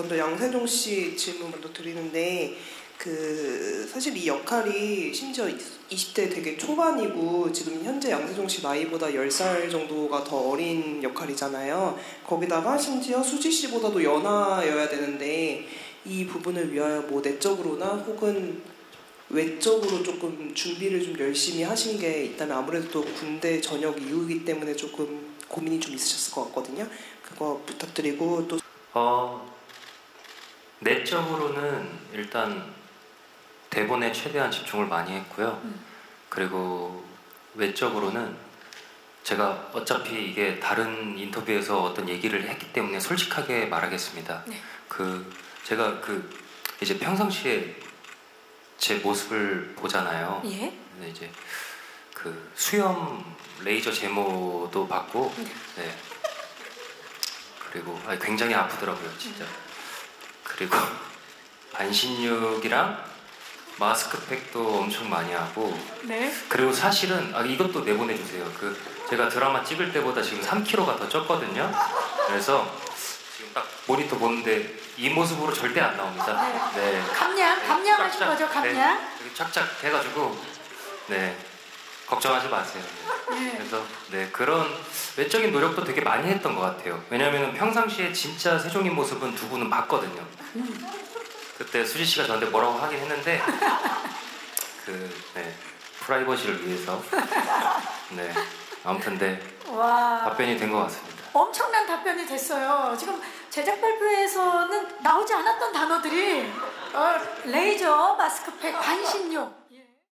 먼저 양세종 씨 질문 먼저 드리는데 사실 이 역할이 심지어 20대 되게 초반이고 지금 현재 양세종 씨 나이보다 10살 정도가 더 어린 역할이잖아요. 거기다가 심지어 수지 씨보다도 연하여야 되는데 이 부분을 위하여 뭐 내적으로나 혹은 외적으로 조금 준비를 좀 열심히 하신 게 있다면 아무래도 또 군대 전역 이후이기 때문에 조금 고민이 좀 있으셨을 것 같거든요. 그거 부탁드리고 또 내적으로는 일단 대본에 최대한 집중을 많이 했고요. 그리고 외적으로는 제가 어차피 이게 다른 인터뷰에서 어떤 얘기를 했기 때문에 솔직하게 말하겠습니다. 네. 제가 이제 평상시에 제 모습을 보잖아요. 예? 근데 이제 수염 레이저 제모도 받고, 네. 그리고 굉장히 아프더라고요, 진짜. 그리고 반신욕이랑 마스크팩도 엄청 많이 하고. 네. 그리고 사실은 이것도 내보내주세요. 제가 드라마 찍을 때보다 지금 3kg가 더 쪘거든요. 그래서 지금 딱 모니터 보는데 이 모습으로 절대 안 나옵니다. 네. 감량하신 거죠, 감량? 네, 착착 해가지고 네 걱정하지 마세요. 네. 그래서 네 그런 외적인 노력도 되게 많이 했던 것 같아요. 왜냐하면 평상시에 진짜 세종인 모습은 두 분은 봤거든요. 그때 수지 씨가 저한테 뭐라고 하긴 했는데 네 프라이버시를 위해서 네 아무튼 네 답변이 된 것 같습니다. 엄청난 답변이 됐어요. 지금 제작 발표에서는 나오지 않았던 단어들이 레이저, 마스크팩, 반신욕